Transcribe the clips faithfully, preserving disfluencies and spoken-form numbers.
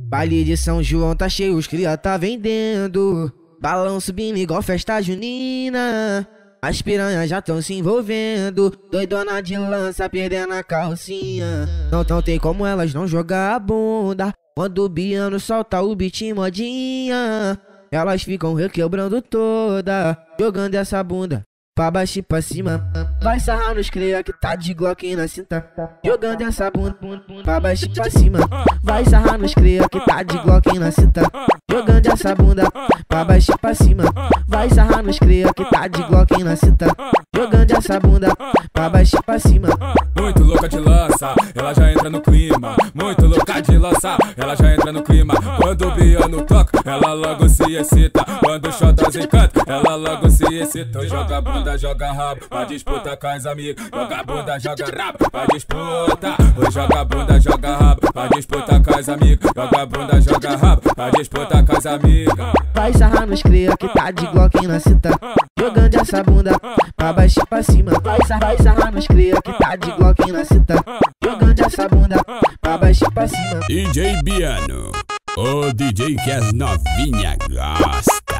Baile de São João tá cheio, os cria tá vendendo. Balão subindo igual festa junina. As piranhas já tão se envolvendo. Doidona de lança perdendo a calcinha. Não, não tem como elas não jogar a bunda. Quando o Biano solta o beat modinha, elas ficam requebrando toda, jogando essa bunda pra baixo e pra cima. Vai sarrar nos cria que tá de Glock na cinta, jogando essa bunda pra baixo e pra cima. Vai sarrar nos cria que tá de Glock na cinta, jogando essa bunda pra baixo e pra cima. Vai sarrar nos cria que tá de Glock na cinta, jogando essa bunda pra baixo e pra cima. Muito louca de lança, ela já entra no clima. Muito louca de lança, ela já entra no clima. Quando o Biano toca, ela logo se excita. Quando o Xotas encanta, ela logo se excita. Joga bunda, joga rabo, pra disputa com as amigas. Joga bunda, joga rabo, pra disputa. Oi, joga bunda, joga rabo, pra disputa com as amigas. Joga bunda, joga rabo, pra disputa com as amigas. Vai sarrar nos cria que tá de Glock na cinta, jogando essa bunda pra baixo e pra cima. Vai sarrar, vai sarrar nos cria que tá de Glock na cinta, jogando essa bunda pra baixo e pra cima. D J Biano, o D J que as novinha gosta.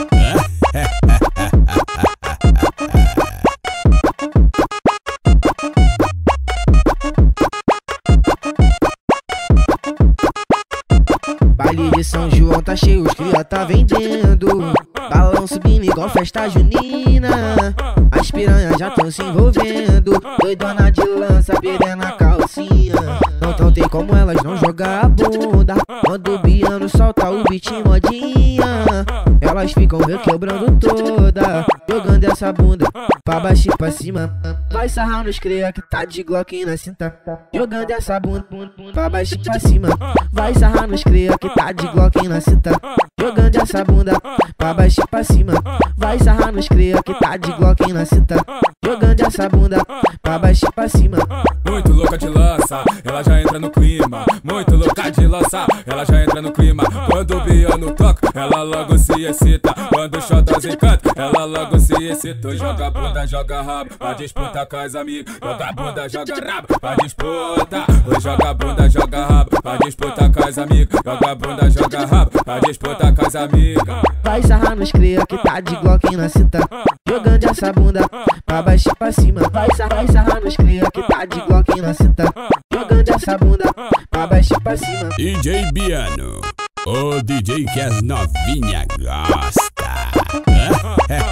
Baile de São João tá cheio, os cria tá vendendo. Balão subindo igual festa junina. As piranhas já tão se envolvendo. Doidona de lança perdendo a calcinha. Não, não tem como elas não jogar a bunda. Quando o Biano solta o beat modinha, elas ficam requebrando toda, jogando essa bunda pra baixo e pra cima. Vai sarrar nos cria que tá de Glock na cinta, jogando essa bunda pra baixo e pra cima. Vai sarrar nos cria que tá de Glock na cinta, jogando essa bunda pra baixo e pra cima. Vai sarrar nos cria que tá de Glock na cinta, jogando essa bunda pra baixo e pra cima. Muito louca de lança, ela já entra no clima. Muito louca de lança, ela já entra no clima. Quando o Biano toca, ela logo se excita. Quando o Xotas encanta, ela logo se excita. Joga bunda, joga rabo, pra disputa com as amigas. Joga bunda, joga rabo, pra disputa. Oi, joga bunda, joga rabo, pra disputa com as amigas. Joga bunda, joga rabo, pra disputa com as amigas. Vai sarrar nos cria que tá de Glock na cinta, jogando essa bunda pra baixo e pra cima. Vai sarrar, vai sarrar nos cria que tá de Glock na cinta, jogando essa bunda pra baixo e pra cima. D J Biano, o D J que as novinha gosta.